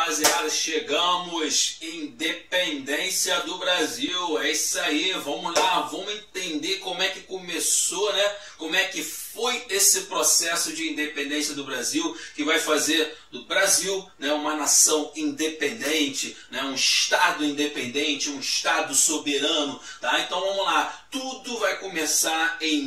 rapaziada, chegamos, independência do Brasil, é isso aí, vamos lá, vamos entender como é que começou, né? Como é que foi esse processo de independência do Brasil, que vai fazer do Brasil, né, uma nação independente, né, um Estado independente, um Estado soberano, tá? Então vamos lá, tudo vai começar em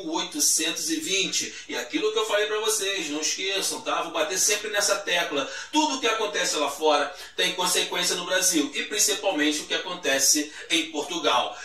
1820, e aquilo que eu falei para vocês, não esqueçam, tá? Vou bater sempre nessa tecla, tudo que acontece lá fora tem consequência no Brasil, e principalmente o que acontece em Portugal.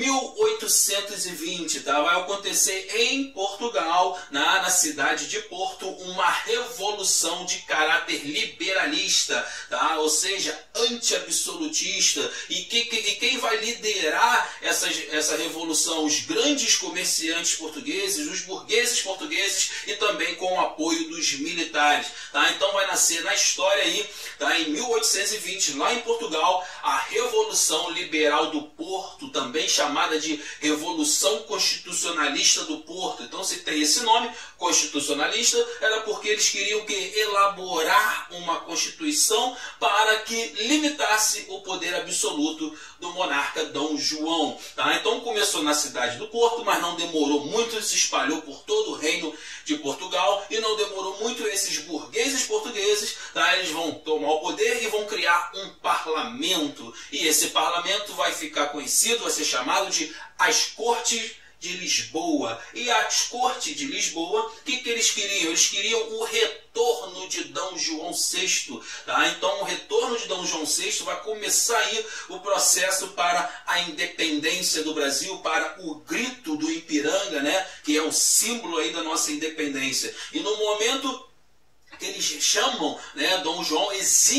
1820, tá? Vai acontecer em Portugal, na cidade de Porto, uma revolução de caráter liberalista, tá? Ou seja, anti-absolutista. E quem vai liderar essa revolução? Os grandes comerciantes portugueses, os burgueses portugueses e também com o apoio dos militares, tá? Então vai nascer na história aí, tá? Em 1820, lá em Portugal, a Revolução Liberal do Porto, também chamada de Revolução Constitucionalista do Porto. Então, se tem esse nome, constitucionalista, era porque eles queriam elaborar uma constituição para que limitasse o poder absoluto do monarca Dom João. Tá? Então começou na cidade do Porto, mas não demorou muito, se espalhou por todo o reino de Portugal, e não demorou muito, esses burgueses portugueses, tá? Eles vão tomar o poder e vão criar um parlamento. E esse parlamento vai ficar conhecido, vai ser chamado de as Cortes de Lisboa. E as Cortes de Lisboa, o que eles queriam? Eles queriam o retorno de Dom João VI. Tá? Então o retorno de Dom João VI vai começar aí o processo para a independência do Brasil, para o grito do Ipiranga, né? Que é o símbolo aí da nossa independência. E no momento que eles chamam, né, Dom João,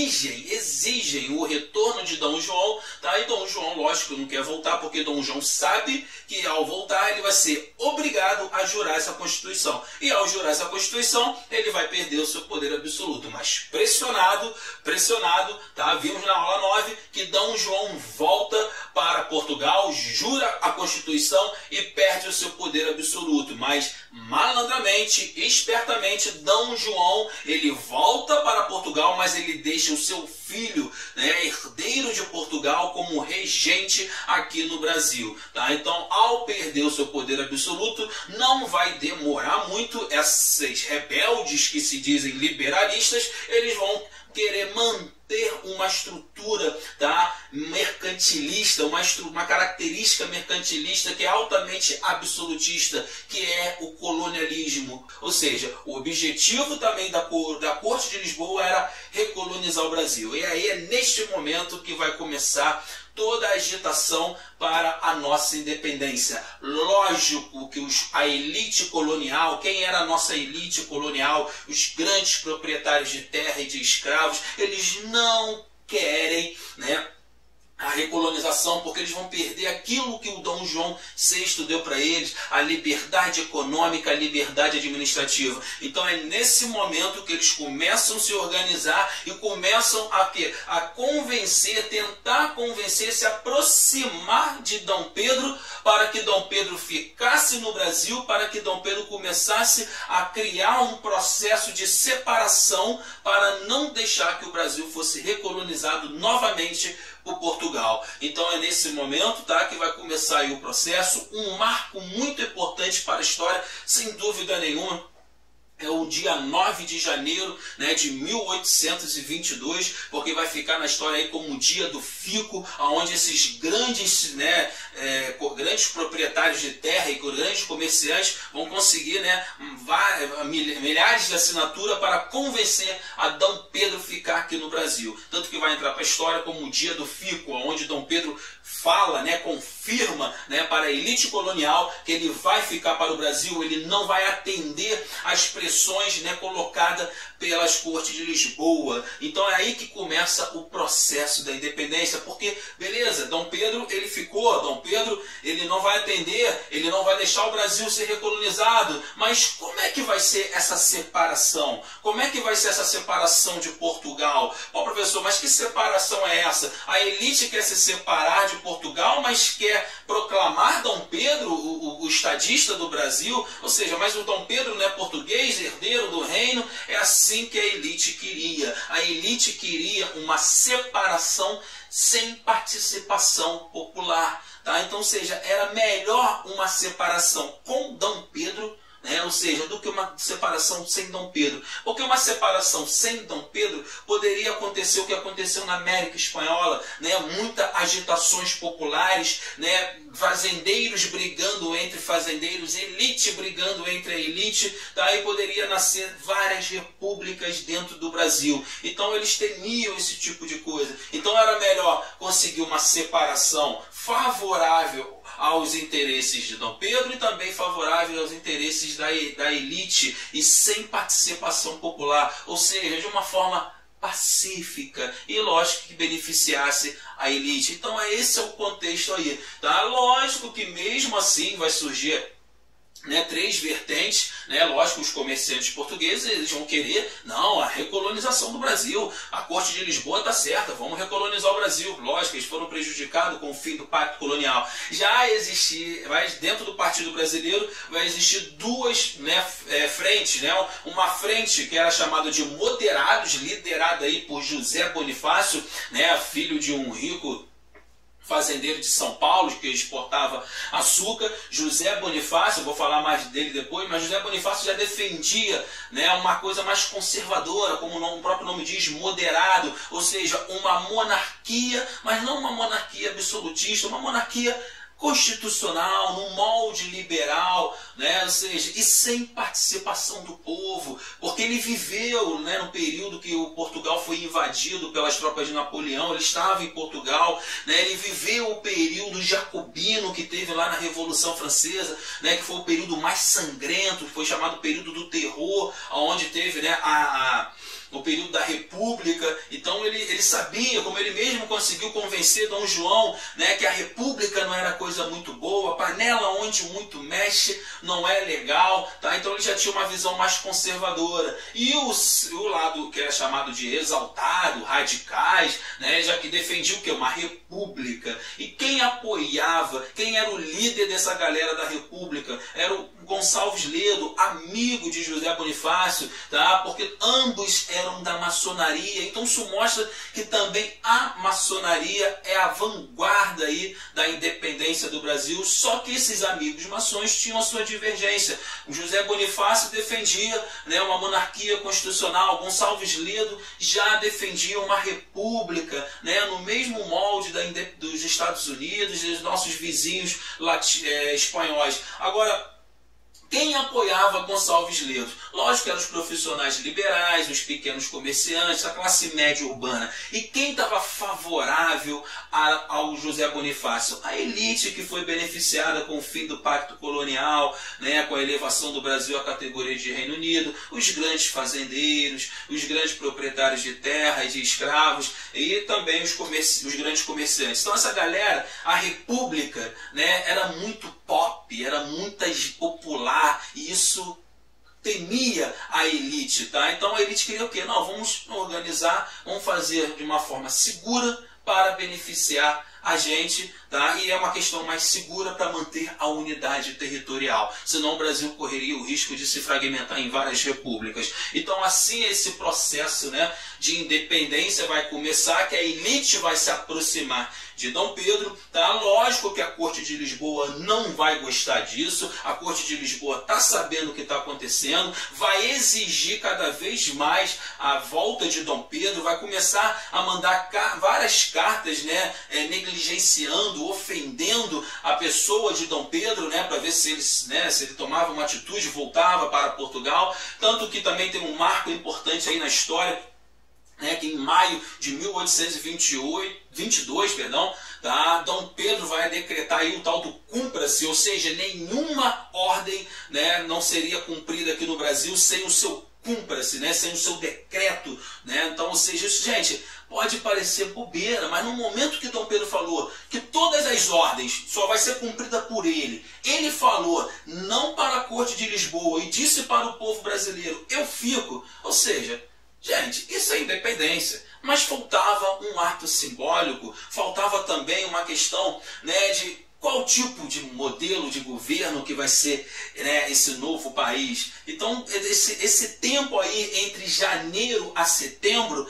exigem o retorno de Dom João, tá? E Dom João, lógico, não quer voltar, porque Dom João sabe que ao voltar ele vai ser obrigado a jurar essa Constituição. E ao jurar essa Constituição, ele vai perder o seu poder absoluto. Mas pressionado, tá? Vimos na aula 9 que Dom João volta para Portugal, jura a Constituição e perde o seu poder absoluto. Mas malandramente, espertamente, Dom João, ele volta para Portugal, mas ele deixa o seu filho, né, herdeiro de Portugal, como regente aqui no Brasil. Tá? Então, ao perder o seu poder absoluto, não vai demorar muito. Esses rebeldes que se dizem liberalistas, eles vão querer manter uma estrutura, tá, mercantilista, uma característica mercantilista que é altamente absolutista, que é o colonialismo. Ou seja, o objetivo também da Corte de Lisboa era recolonizar o Brasil. E aí é neste momento que vai começar toda a agitação para a nossa independência. Lógico que a elite colonial, quem era a nossa elite colonial, os grandes proprietários de terra e de escravos, eles não querem, né, a recolonização, porque eles vão perder aquilo que o Dom João VI deu para eles, a liberdade econômica, a liberdade administrativa. Então é nesse momento que eles começam a se organizar e começam a convencer, tentar convencer, se aproximar de Dom Pedro, para que Dom Pedro ficasse no Brasil, para que Dom Pedro começasse a criar um processo de separação para não deixar que o Brasil fosse recolonizado novamente por Portugal. Então é nesse momento, tá, que vai começar aí o processo, um marco muito importante para a história, sem dúvida nenhuma. É o dia 9 de janeiro, né, de 1822, porque vai ficar na história aí como o dia do fico, onde esses grandes, né, grandes proprietários de terra e grandes comerciantes vão conseguir, né, milhares de assinaturas para convencer a Dom Pedro ficar aqui no Brasil. Tanto que vai entrar para a história como o dia do fico, onde Dom Pedro fala, né, confirma, né, para a elite colonial que ele vai ficar para o Brasil, ele não vai atender às pressões, né, colocadas pelas Cortes de Lisboa. Então é aí que começa o processo da independência, porque, beleza, Dom Pedro ele ficou, Dom Pedro ele não vai atender, ele não vai deixar o Brasil ser recolonizado, mas como é que vai ser essa separação? Como é que vai ser essa separação de Portugal? Ó, professor, mas que separação é essa? A elite quer se separar de Portugal, mas quer quer proclamar Dom Pedro, o estadista do Brasil, ou seja, mas o Dom Pedro não é português, herdeiro do reino. É assim que a elite queria. A elite queria uma separação sem participação popular. Tá? Então, ou seja, era melhor uma separação com Dom Pedro, ou seja, do que uma separação sem Dom Pedro. Porque uma separação sem Dom Pedro poderia acontecer o que aconteceu na América Espanhola, muitas agitações populares, fazendeiros brigando entre fazendeiros, elite brigando entre a elite, daí poderia nascer várias repúblicas dentro do Brasil. Então eles temiam esse tipo de coisa. Então era melhor conseguir uma separação favorável aos interesses de Dom Pedro e também favorável aos interesses da elite e sem participação popular, ou seja, de uma forma pacífica e lógico que beneficiasse a elite. Então esse é o contexto aí, tá? Lógico que mesmo assim vai surgir três vertentes, lógico, os comerciantes portugueses eles vão querer, não, a recolonização do Brasil, a Corte de Lisboa está certa, vamos recolonizar o Brasil, lógico, eles foram prejudicados com o fim do Pacto Colonial. Já existir, dentro do Partido Brasileiro, vai existir duas frentes, uma frente que era chamada de moderados, liderada aí por José Bonifácio, filho de um rico fazendeiro de São Paulo, que exportava açúcar. José Bonifácio, eu vou falar mais dele depois, mas José Bonifácio já defendia uma coisa mais conservadora, como o próprio nome diz, moderado, ou seja, uma monarquia, mas não uma monarquia absolutista, uma monarquia constitucional, num molde liberal, ou seja, e sem participação do povo, porque ele viveu no período que o Portugal foi invadido pelas tropas de Napoleão, ele estava em Portugal, ele viveu o período jacobino que teve lá na Revolução Francesa, que foi o período mais sangrento, foi chamado período do terror, onde teve o período da República. Então ele sabia, como ele mesmo conseguiu convencer Dom João, que a República não era coisa muito boa, panela onde muito mexe não é legal, tá? Então ele já tinha uma visão mais conservadora. E o lado que era chamado de exaltado, radicais, já que defendia o quê? Uma república. E quem apoiava, quem era o líder dessa galera da República? Era o Gonçalves Ledo, amigo de José Bonifácio, tá? Porque ambos eram da maçonaria. Então isso mostra que também a maçonaria é a vanguarda aí da independência do Brasil, só que esses amigos maçons tinham a sua divergência. O José Bonifácio defendia uma monarquia constitucional, Gonçalves Ledo já defendia uma república, no mesmo molde dos Estados Unidos e dos nossos vizinhos espanhóis. Agora, quem apoiava Gonçalves Ledo? Lógico que eram os profissionais liberais, os pequenos comerciantes, a classe média urbana. E quem estava favorável ao José Bonifácio? A elite que foi beneficiada com o fim do Pacto Colonial, com a elevação do Brasil à categoria de Reino Unido, os grandes fazendeiros, os grandes proprietários de terra e de escravos, e também os grandes comerciantes. Então essa galera, a República, era muito pop, era muito popular, e isso temia a elite, tá? Então a elite queria o quê? Não, vamos organizar, vamos fazer de uma forma segura para beneficiar a gente, tá? E é uma questão mais segura para manter a unidade territorial, senão o Brasil correria o risco de se fragmentar em várias repúblicas. Então assim esse processo de independência vai começar, que a elite vai se aproximar de Dom Pedro, tá? Lógico que a Corte de Lisboa não vai gostar disso, a Corte de Lisboa está sabendo o que está acontecendo, vai exigir cada vez mais a volta de Dom Pedro, vai começar a mandar várias cartas, negligenciando, ofendendo a pessoa de Dom Pedro, para ver se ele tomava uma atitude, voltava para Portugal. Tanto que também tem um marco importante aí na história, que em maio de 1822, tá, Dom Pedro vai decretar aí o tal do cumpra-se, ou seja, nenhuma ordem não seria cumprida aqui no Brasil sem o seu cumpra-se, sem o seu decreto. Então, ou seja, isso, gente, pode parecer bobeira, mas no momento que Dom Pedro falou que todas as ordens só vai ser cumprida por ele, ele falou não para a Corte de Lisboa e disse para o povo brasileiro, eu fico, ou seja, gente, isso é independência. Mas faltava um ato simbólico, faltava também uma questão de qual tipo de modelo de governo que vai ser, né, esse novo país. Então esse tempo aí entre janeiro a setembro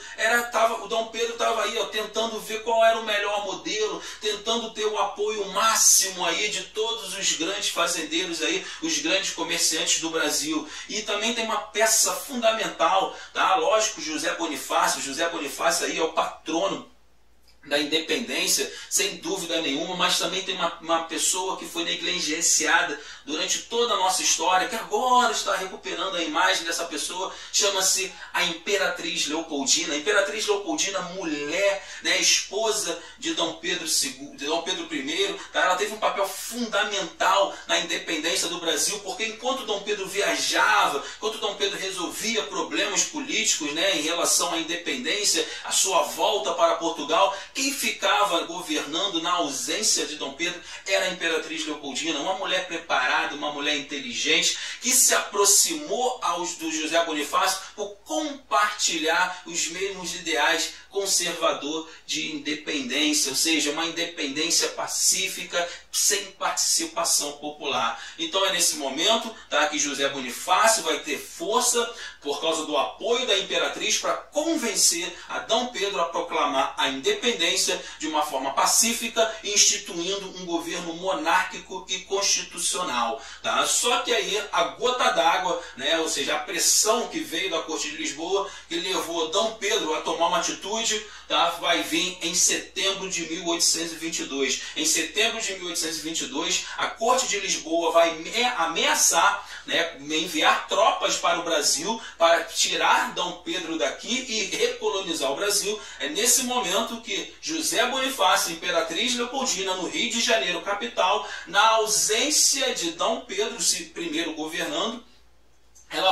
o Dom Pedro estava aí, ó, tentando ver qual era o melhor modelo, tentando ter o apoio máximo aí de todos os grandes fazendeiros aí, os grandes comerciantes do Brasil. E também tem uma peça fundamental, tá? Lógico, José Bonifácio aí é o patrono da independência, sem dúvida nenhuma, mas também tem uma pessoa que foi negligenciada durante toda a nossa história, que agora está recuperando a imagem dessa pessoa, chama-se a Imperatriz Leopoldina. A Imperatriz Leopoldina, mulher, né, esposa de Dom Pedro II, de Dom Pedro I, tá? Ela teve um papel fundamental na independência do Brasil, porque enquanto Dom Pedro viajava, enquanto Dom Pedro resolvia problemas políticos, né, em relação à independência, a sua volta para Portugal, quem ficava governando na ausência de Dom Pedro era a Imperatriz Leopoldina, uma mulher preparada, uma mulher inteligente, que se aproximou do José Bonifácio por compartilhar os mesmos ideais conservador de independência, ou seja, uma independência pacífica, sem participação popular. Então é nesse momento, tá, que José Bonifácio vai ter força por causa do apoio da Imperatriz para convencer a Dom Pedro a proclamar a independência de uma forma pacífica, instituindo um governo monárquico e constitucional. Tá? Só que aí a gota d'água, né, ou seja, a pressão que veio da Corte de Lisboa, que levou Dom Pedro a tomar uma atitude, tá, vai vir em setembro de 1822. Em setembro de 1822, a Corte de Lisboa vai ameaçar, né, enviar tropas para o Brasil para tirar Dom Pedro daqui e recolonizar o Brasil. É nesse momento que José Bonifácio, Imperatriz Leopoldina, no Rio de Janeiro, capital, na ausência de Dom Pedro I governando, ela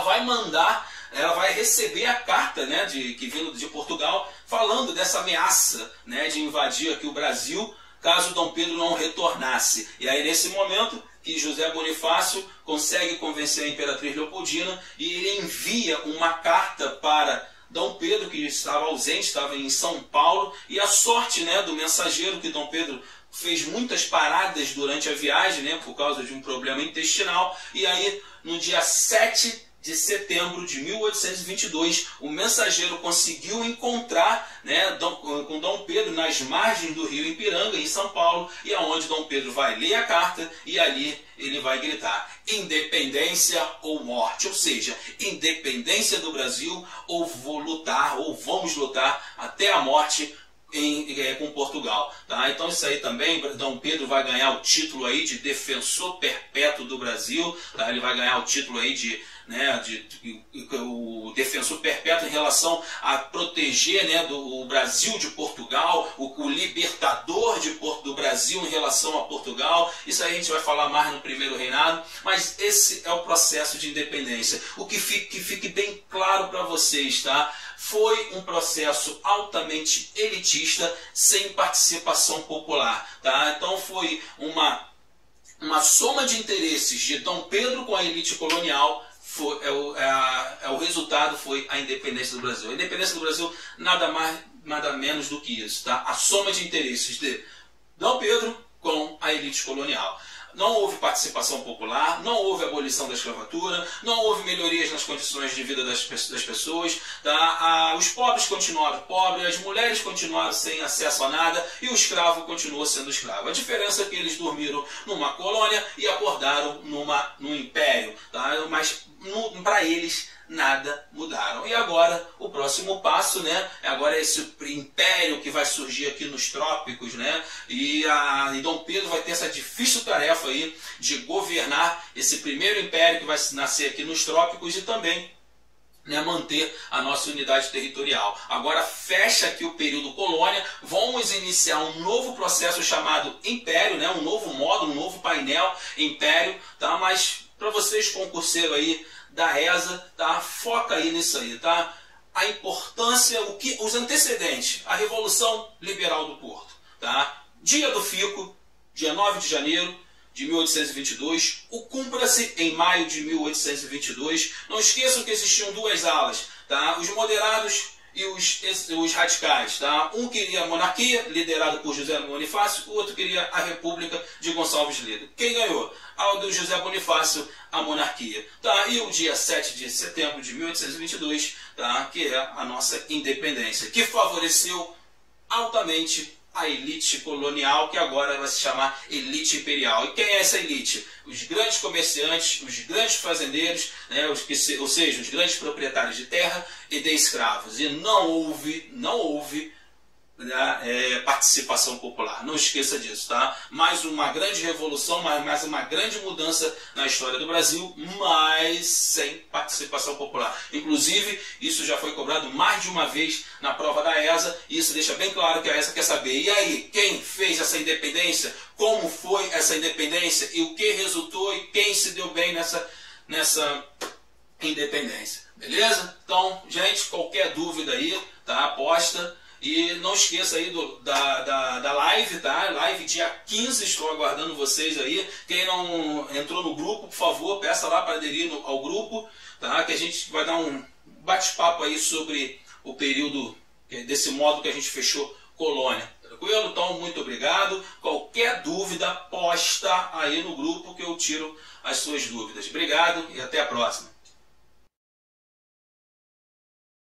vai receber a carta, né, que vindo de Portugal, falando dessa ameaça, né, de invadir aqui o Brasil, caso Dom Pedro não retornasse. E aí, nesse momento, que José Bonifácio consegue convencer a Imperatriz Leopoldina e ele envia uma carta para Dom Pedro, que estava ausente, estava em São Paulo, e a sorte, né, do mensageiro, que Dom Pedro fez muitas paradas durante a viagem, né, por causa de um problema intestinal, e aí no dia 7 de setembro de 1822, o mensageiro conseguiu encontrar, né, com Dom Pedro nas margens do rio Ipiranga, em São Paulo, e aonde Dom Pedro vai ler a carta e ali ele vai gritar: independência ou morte, ou seja, independência do Brasil, ou vou lutar, ou vamos lutar até a morte com Portugal. Tá? Então isso aí também, Dom Pedro vai ganhar o título aí de defensor perpétuo do Brasil, tá? Ele vai ganhar o título aí o defensor perpétuo em relação a proteger, né, o Brasil de Portugal, o libertador do Brasil em relação a Portugal. Isso aí a gente vai falar mais no primeiro reinado, mas esse é o processo de independência. Que fique bem claro para vocês, tá? Foi um processo altamente elitista, sem participação popular. Tá? Então foi uma soma de interesses de Dom Pedro com a elite colonial. O resultado foi a independência do Brasil. A independência do Brasil nada mais, nada menos do que isso. Tá? A soma de interesses de Dom Pedro com a elite colonial. Não houve participação popular, não houve abolição da escravatura, não houve melhorias nas condições de vida das pessoas, tá? Os pobres continuaram pobres, as mulheres continuaram sem acesso a nada e o escravo continuou sendo escravo. A diferença é que eles dormiram numa colônia e acordaram num império, tá? Mas para eles nada mudaram. E agora o próximo passo, né? Agora é esse império que vai surgir aqui nos trópicos, né? E Dom Pedro vai ter essa difícil tarefa aí de governar esse primeiro império que vai nascer aqui nos trópicos e também, né, manter a nossa unidade territorial. Agora fecha aqui o período colônia, vamos iniciar um novo processo chamado império, né? Um novo módulo, um novo painel império, tá? Mas para vocês, concurseiro aí da reza, tá? Foca aí nisso aí, tá? A importância, os antecedentes, a Revolução Liberal do Porto, tá? Dia do Fico, dia 9 de janeiro de 1822, o cumpra-se em maio de 1822. Não esqueçam que existiam duas alas, tá? Os moderados e os radicais, tá? Um queria a monarquia, liderado por José Bonifácio, o outro queria a república de Gonçalves Lido. Quem ganhou? Ao do José Bonifácio, a monarquia. Tá? E o dia 7 de setembro de 1822, tá? Que é a nossa independência, que favoreceu altamente a elite colonial, que agora vai se chamar elite imperial. E quem é essa elite? Os grandes comerciantes, os grandes fazendeiros, né, ou seja, os grandes proprietários de terra e de escravos. E não houve participação popular. Não esqueça disso, tá? Mais uma grande revolução, mais uma grande mudança na história do Brasil, mas sem participação popular. Inclusive, isso já foi cobrado mais de uma vez na prova da ESA, e isso deixa bem claro que a ESA quer saber, e aí, quem fez essa independência? Como foi essa independência? E o que resultou? E quem se deu bem nessa independência? Beleza? Então, gente, qualquer dúvida aí, tá? Posta. E não esqueça aí da live, tá? Live dia 15, estou aguardando vocês aí. Quem não entrou no grupo, por favor, peça lá para aderir ao grupo, tá? Que a gente vai dar um bate-papo aí sobre o período, desse modo que a gente fechou colônia. Tranquilo? Então, muito obrigado. Qualquer dúvida, posta aí no grupo que eu tiro as suas dúvidas. Obrigado e até a próxima.